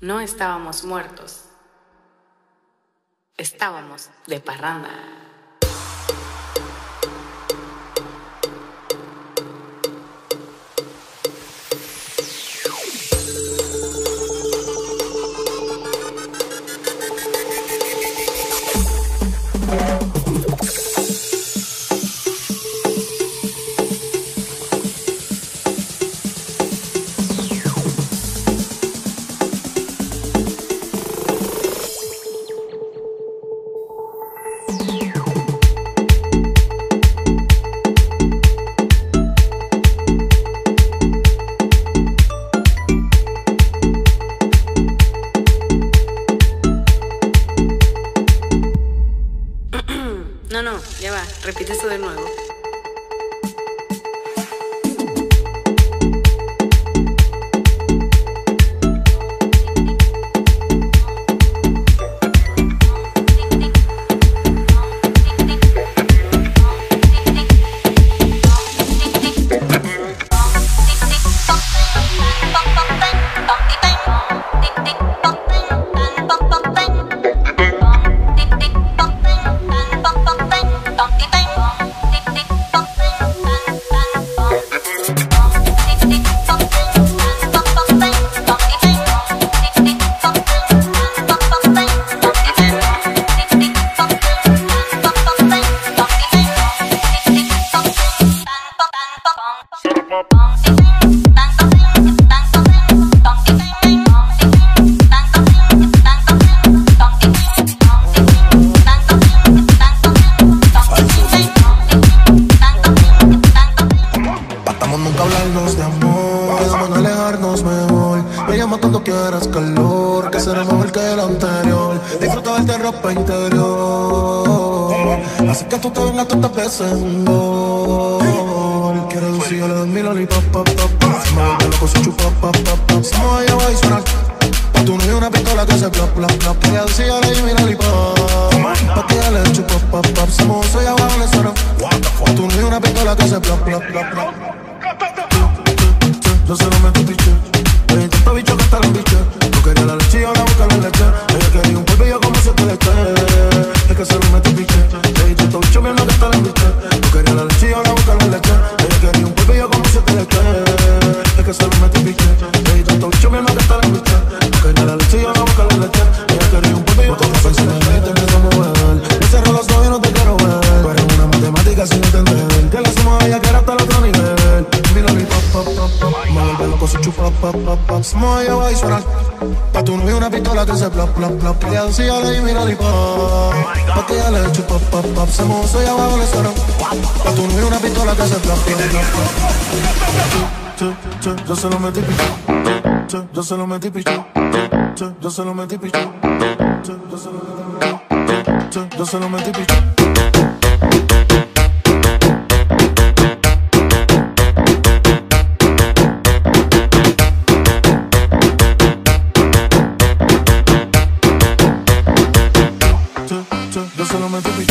No estábamos muertos. Estábamos de parranda. No, ya va, repite eso de nuevo. Hablarnos de amor, quedamos en alejarnos mejor. Me llama cuando quieras calor, que será mejor que el anterior. Disfruta de ropa interior, así que tú te vengas tantas veces un gol. Quiero decir, yo le doy mi lollipop, pop, pop, pop. Si me vuelve loco, se chupa, pop, pop, pop. Si me vaya, voy a sonar. Tú no hay una pistola que se plop, plop, plop. Quiero decir, yo le doy mi lollipop, pa' que le chupa, pop, pop. Si me soy abajo, le suena. Tú no hay una pistola que se plop, plop, plop, plop. Yo se lo metí piche. Hay tanto bicho que hasta la biche. Tú querías la leche y ahora busca la leche. Ella quería un polvo y yo como se te leche. Es que se lo metí piche. Hay tanto bicho viendo que hasta la biche. Tú querías la leche y ahora busca la leche. Ella quería un polvo y yo como se te leche. Es que se lo metí piche. Hay tanto bicho viendo que hasta la biche. Tú querías la leche y ahora busca la leche. Ella quería un polvo y yo como se te leche. Te empiezo a mover. Me cerro los ojos y no te quiero ver. Tú eres una matemática sin entender. Que la suma a ella que era hasta el otro nivel. Mi lollipop, pop, pop, pop. Me vuelve loco, se chupa, pop, pop, pop. Se me vaya, voy a sonar. Pa' tú no vi una pistola que se plop, plop, plop. Quería decir, yo le di mi lollipop, pa' que ella le chupa, pop, pop. Se me soy abajo, le suena. Pa' tú no vi una pistola que se plop, plop, plop. Yo se lo metí picho. Yo se lo metí picho. Yo se lo metí picho. Yo se lo metí picho. Yo se lo metí picho. Yo se lo metí picho.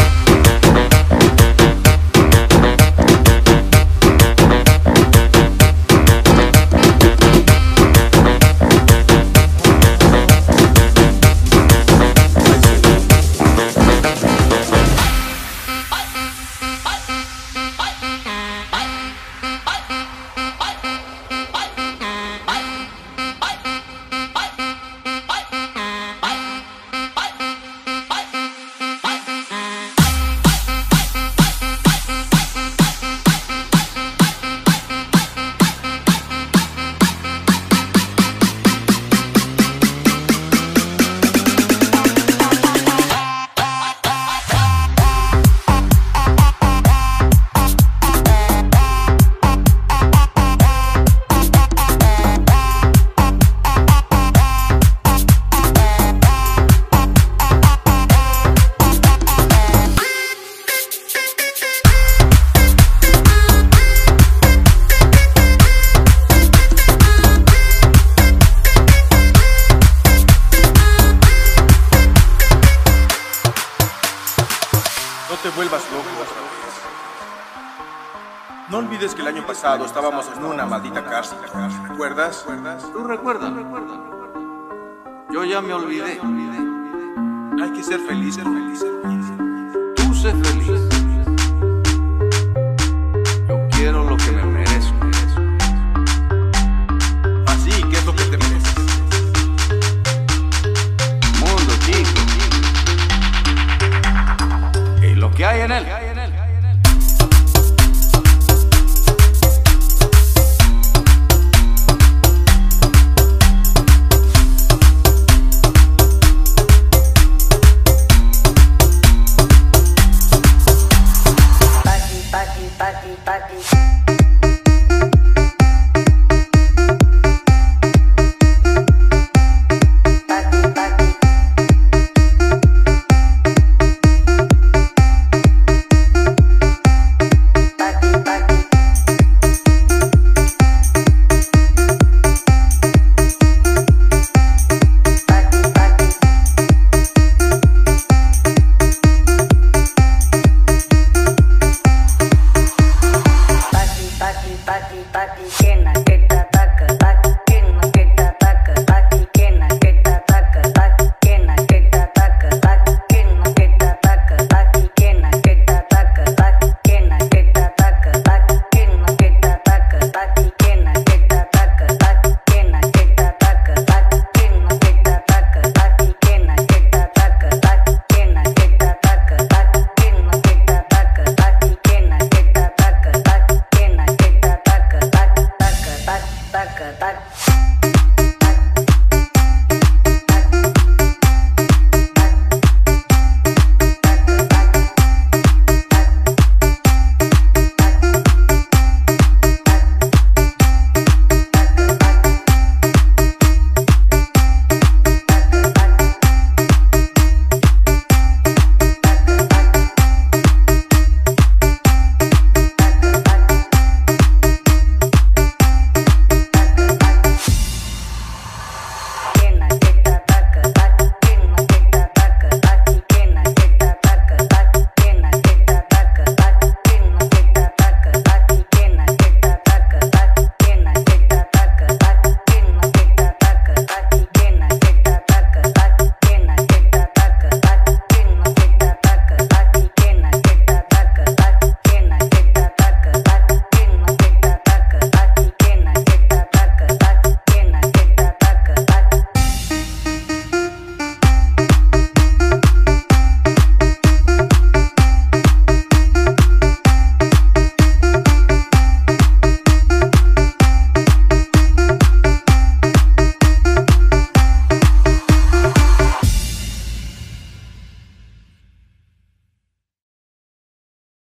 te vuelvas loco otra vez. No olvides que el año pasado estábamos en una maldita cárcel. ¿Recuerdas? ¿Tú recuerdas? Yo ya me olvidé. Hay que ser feliz, ser feliz, ser feliz. Tú sé feliz.